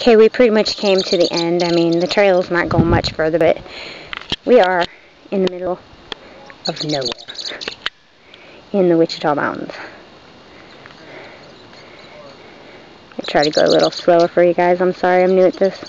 Okay, we pretty much came to the end. I mean, the trail's not going much further, but we are in the middle of nowhere in the Witchita Mountains. I try to go a little slower for you guys. I'm sorry, I'm new at this.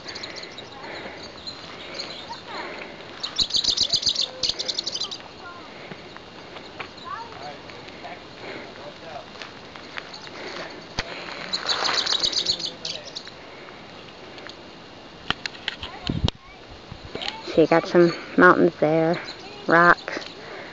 So you got some mountains there, rocks,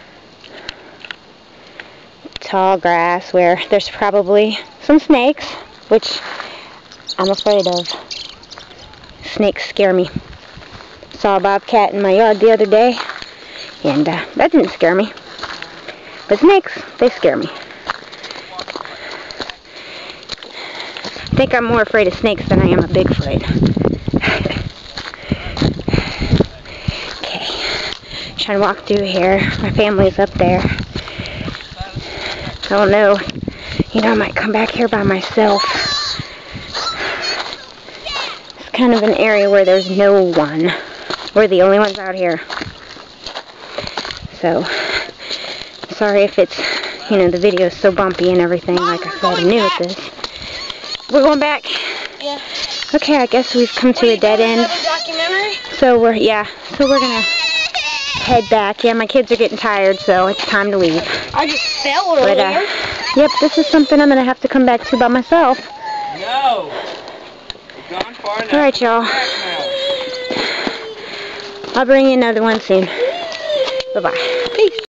tall grass where there's probably some snakes, which I'm afraid of. Snakes scare me. Saw a bobcat in my yard the other day, and that didn't scare me. But snakes, they scare me. I think I'm more afraid of snakes than I am of Bigfoot. Trying to walk through here. My family's up there. I don't know. You know, I might come back here by myself. It's kind of an area where there's no one. We're the only ones out here. So, sorry if it's, you know, the video is so bumpy and everything. Like I said, I'm new at this. We're going back? Yeah. Okay, I guess we've come to a dead end. So we're gonna head back. Yeah, my kids are getting tired, so it's time to leave. I just fell earlier. Yep, this is something I'm gonna have to come back to by myself. No. We've gone far enough. Alright, y'all. I'll bring you another one soon. Bye-bye. Peace.